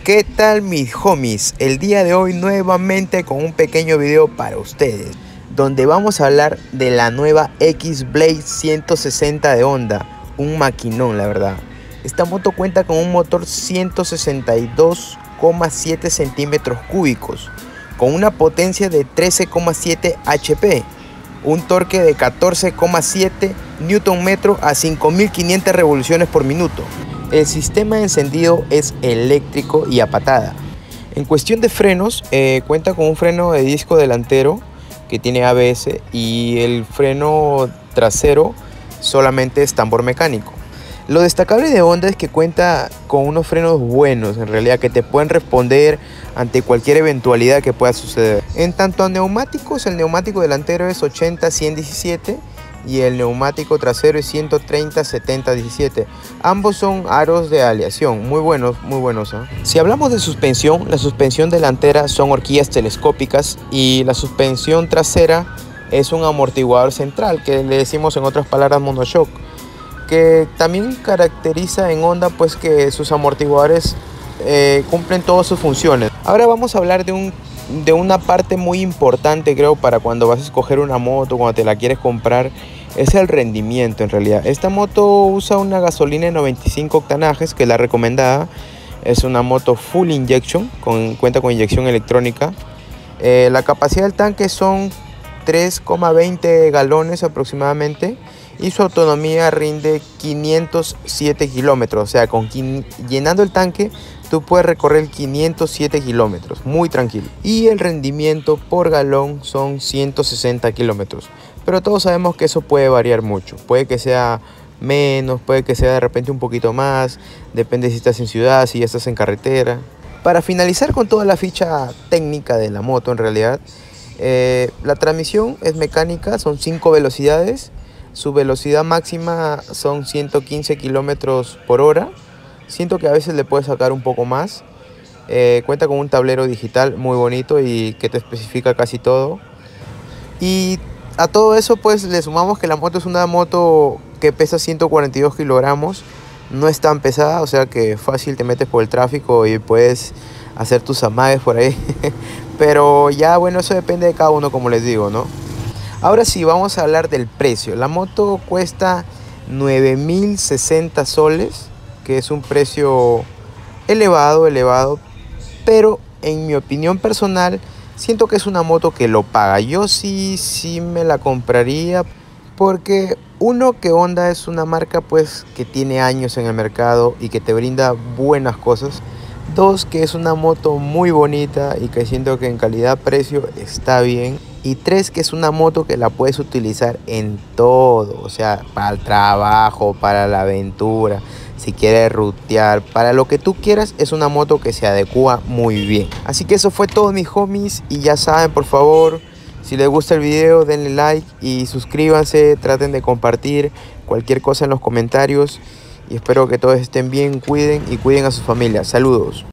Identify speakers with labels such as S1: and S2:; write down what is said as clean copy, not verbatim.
S1: ¿Qué tal mis homies? El día de hoy nuevamente con un pequeño video para ustedes, donde vamos a hablar de la nueva X-Blade 160 de Honda, un maquinón la verdad. Esta moto cuenta con un motor 162,7 centímetros cúbicos, con una potencia de 13,7 HP, un torque de 14,7 Nm a 5.500 revoluciones por minuto. El sistema de encendido es eléctrico y a patada. En cuestión de frenos, cuenta con un freno de disco delantero que tiene ABS y el freno trasero solamente es tambor mecánico. Lo destacable de Honda es que cuenta con unos frenos buenos, en realidad, que te pueden responder ante cualquier eventualidad que pueda suceder. En tanto a neumáticos, el neumático delantero es 80-117 y el neumático trasero es 130-70-17. Ambos son aros de aleación, muy buenos, ¿eh? Si hablamos de suspensión, la suspensión delantera son horquillas telescópicas y la suspensión trasera es un amortiguador central, que le decimos en otras palabras monoshock, que también caracteriza en Honda pues que sus amortiguadores cumplen todas sus funciones. Ahora vamos a hablar de una parte muy importante, creo, para cuando vas a escoger una moto, cuando te la quieres comprar, es el rendimiento. En realidad esta moto usa una gasolina de 95 octanajes, que es la recomendada. Es una moto full injection, cuenta con inyección electrónica. La capacidad del tanque son 3,20 galones aproximadamente y su autonomía rinde 507 kilómetros. O sea, llenando el tanque tú puedes recorrer 507 kilómetros muy tranquilo, y el rendimiento por galón son 160 kilómetros. Pero todos sabemos que eso puede variar mucho, puede que sea menos, puede que sea de repente un poquito más, depende si estás en ciudad, si ya estás en carretera. Para finalizar con toda la ficha técnica de la moto, en realidad la transmisión es mecánica, son 5 velocidades. Su velocidad máxima son 115 kilómetros por hora. Siento que a veces le puedes sacar un poco más. Cuenta con un tablero digital muy bonito y que te especifica casi todo. Y a todo eso pues le sumamos que la moto es una moto que pesa 142 kilogramos. No es tan pesada, o sea que fácil te metes por el tráfico y puedes hacer tus amagues por ahí. Pero ya bueno, eso depende de cada uno, como les digo, ¿no? Ahora sí, vamos a hablar del precio. La moto cuesta 9.060 soles, que es un precio elevado, pero en mi opinión personal siento que es una moto que lo paga. Yo sí me la compraría, porque uno, que Honda es una marca pues que tiene años en el mercado y que te brinda buenas cosas. Dos, que es una moto muy bonita y que siento que en calidad-precio está bien. Y tres, que es una moto que la puedes utilizar en todo, o sea, para el trabajo, para la aventura, si quieres rutear, para lo que tú quieras. Es una moto que se adecua muy bien. Así que eso fue todo, mis homies, y ya saben, por favor, si les gusta el video, denle like y suscríbanse, traten de compartir cualquier cosa en los comentarios. Y espero que todos estén bien, cuiden a sus familias. Saludos.